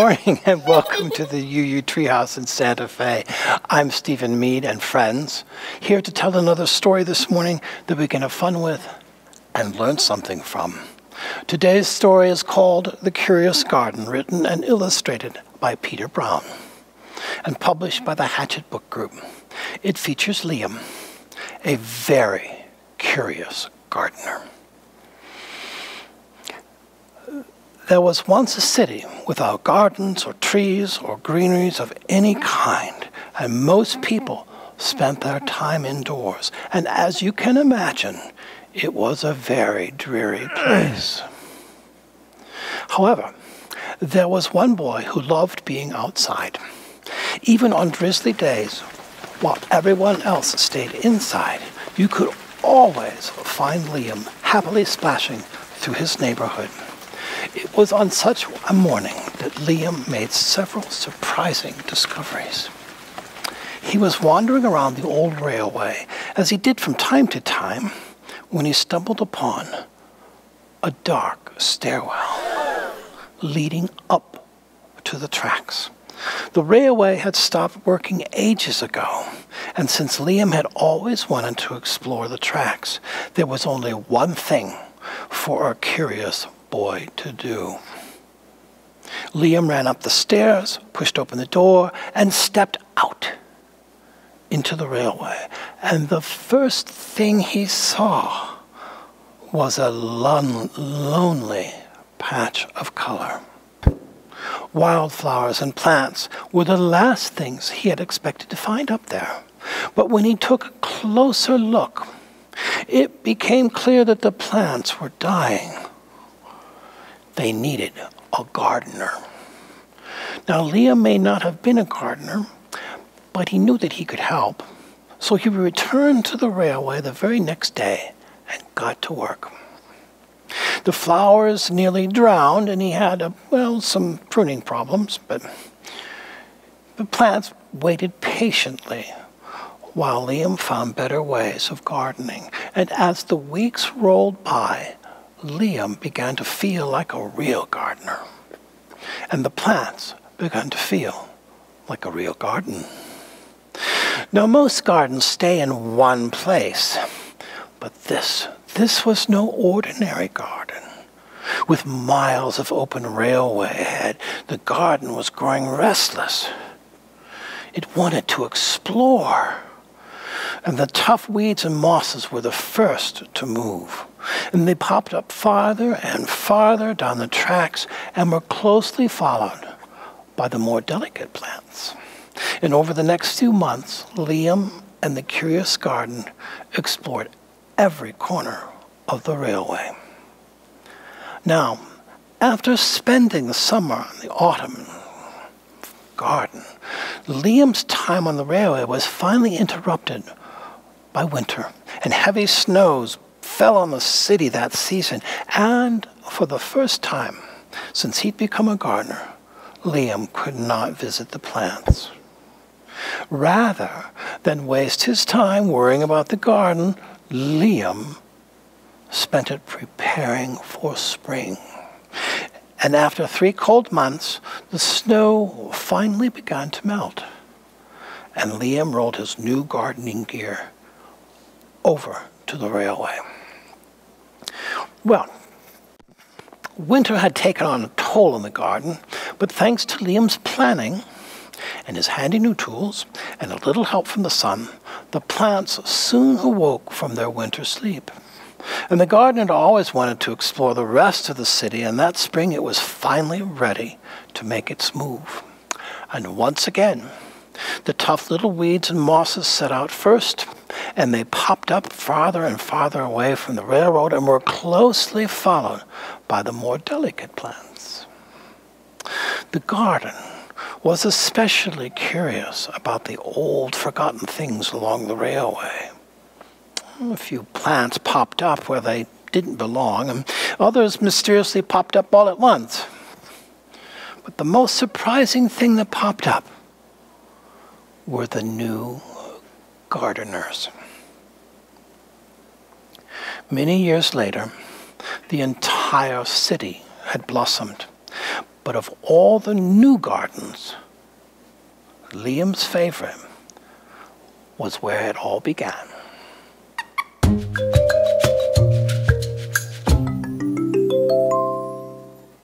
morning and welcome to the UU Treehouse in Santa Fe. I'm Stephen Mead and friends, here to tell another story this morning that we can have fun with and learn something from. Today's story is called The Curious Garden, written and illustrated by Peter Brown and published by the Hatchet Book Group. It features Liam, a very curious gardener. There was once a city without gardens or trees or greeneries of any kind, and most people spent their time indoors. And as you can imagine, it was a very dreary place. However, there was one boy who loved being outside. Even on drizzly days, while everyone else stayed inside, you could always find Liam happily splashing through his neighborhood. It was on such a morning that Liam made several surprising discoveries. He was wandering around the old railway, as he did from time to time, when he stumbled upon a dark stairwell leading up to the tracks. The railway had stopped working ages ago, and since Liam had always wanted to explore the tracks, there was only one thing for a curious boy to do. Liam ran up the stairs, pushed open the door, and stepped out into the railway. And the first thing he saw was a lonely patch of color. Wildflowers and plants were the last things he had expected to find up there. But when he took a closer look, it became clear that the plants were dying. They needed a gardener. Now, Liam may not have been a gardener, but he knew that he could help. So he returned to the railway the very next day and got to work. The flowers nearly drowned, and he had, some pruning problems, but the plants waited patiently while Liam found better ways of gardening. And as the weeks rolled by, Liam began to feel like a real gardener, and the plants began to feel like a real garden. Now, most gardens stay in one place, but this was no ordinary garden. With miles of open railway ahead, the garden was growing restless. It wanted to explore, and the tough weeds and mosses were the first to move. And they popped up farther and farther down the tracks and were closely followed by the more delicate plants. And over the next few months, Liam and the Curious Garden explored every corner of the railway. Now, after spending the summer and the autumn garden, Liam's time on the railway was finally interrupted by winter, and heavy snows fell on the city that season. And for the first time since he'd become a gardener, Liam could not visit the plants. Rather than waste his time worrying about the garden, Liam spent it preparing for spring. And after 3 cold months, the snow finally began to melt, and Liam rolled his new gardening gear over to the railway. Well, winter had taken on a toll on the garden, but thanks to Liam's planning and his handy new tools and a little help from the sun, the plants soon awoke from their winter sleep. And the garden had always wanted to explore the rest of the city, and that spring it was finally ready to make its move. And once again, the tough little weeds and mosses set out first, and they popped up farther and farther away from the railroad and were closely followed by the more delicate plants. The garden was especially curious about the old forgotten things along the railway. A few plants popped up where they didn't belong, and others mysteriously popped up all at once. But the most surprising thing that popped up were the new gardeners. Many years later, the entire city had blossomed, But of all the new gardens, Liam's favorite was where it all began.